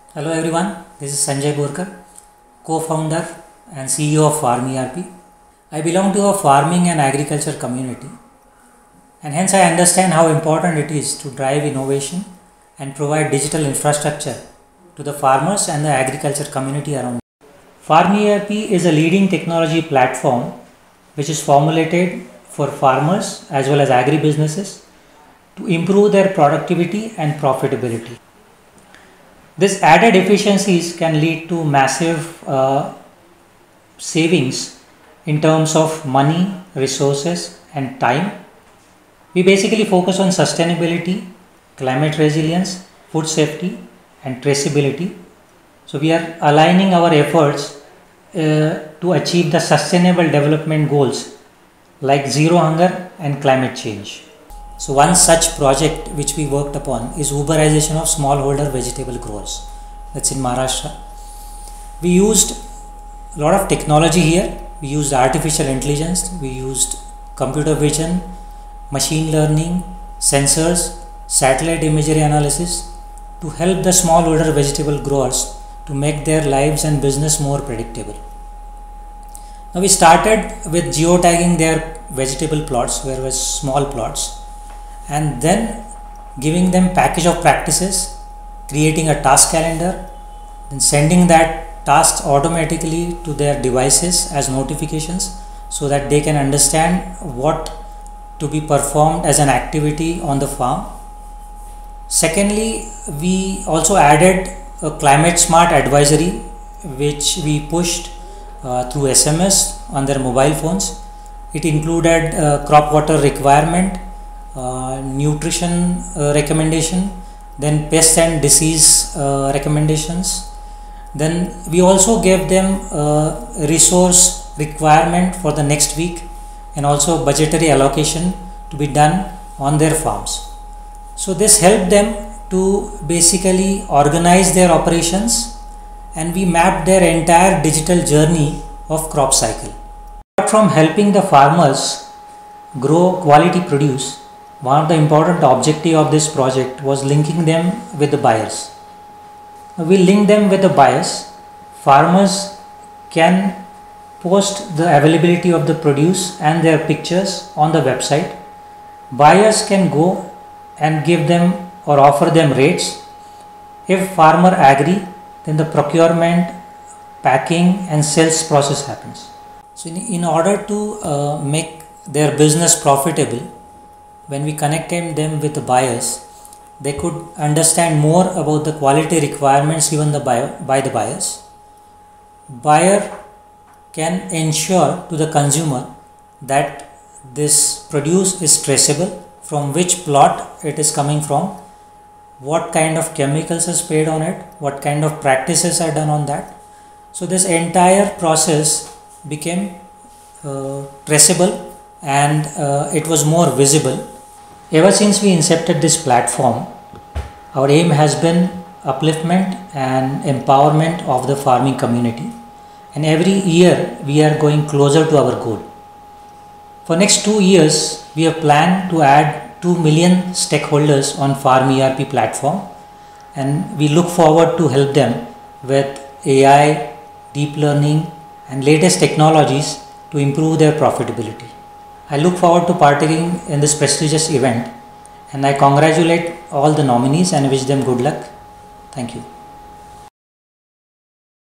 Hello everyone, this is Sanjay Borkar, co-founder and CEO of Farm ERP. I belong to a farming and agriculture community, and hence I understand how important it is to drive innovation and provide digital infrastructure to the farmers and the agriculture community around. Farm ERP is a leading technology platform which is formulated for farmers as well as agri-businesses to improve their productivity and profitability. This added efficiencies can lead to massive savings in terms of money, resources and time. We basically focus on sustainability, climate resilience, food safety and traceability. So we are aligning our efforts to achieve the sustainable development goals like zero hunger and climate change. So one such project which we worked upon is Uberization of smallholder vegetable growers. That's in Maharashtra. We used a lot of technology here. We used artificial intelligence, we used computer vision, machine learning, sensors, satellite imagery analysis to help the smallholder vegetable growers to make their lives and business more predictable. Now we started with geotagging their vegetable plots, where was small plots, and then giving them package of practices, creating a task calendar, then sending that tasks automatically to their devices as notifications so that they can understand what to be performed as an activity on the farm. Secondly, we also added a climate smart advisory which we pushed through SMS on their mobile phones. It included crop water requirement, nutrition recommendation, then pest and disease recommendations. Then we also gave them resource requirement for the next week and also budgetary allocation to be done on their farms. So this helped them to basically organize their operations, and we mapped their entire digital journey of crop cycle. Apart from helping the farmers grow quality produce, one of the important objectives of this project was linking them with the buyers. We link them with the buyers. Farmers can post the availability of the produce and their pictures on the website. Buyers can go and give them or offer them rates. If farmer agree, then the procurement, packing and sales process happens. So in order to make their business profitable, when we connected them with the buyers, they could understand more about the quality requirements given by the buyers. Buyer can ensure to the consumer that this produce is traceable, from which plot it is coming from, what kind of chemicals are sprayed on it, what kind of practices are done on that. So this entire process became traceable and it was more visible. Ever since we incepted this platform, our aim has been upliftment and empowerment of the farming community, and every year we are going closer to our goal. For next 2 years, we have planned to add 2 million stakeholders on Farm ERP platform, and we look forward to help them with AI, deep learning and latest technologies to improve their profitability. I look forward to partaking in this prestigious event, and I congratulate all the nominees and wish them good luck. Thank you.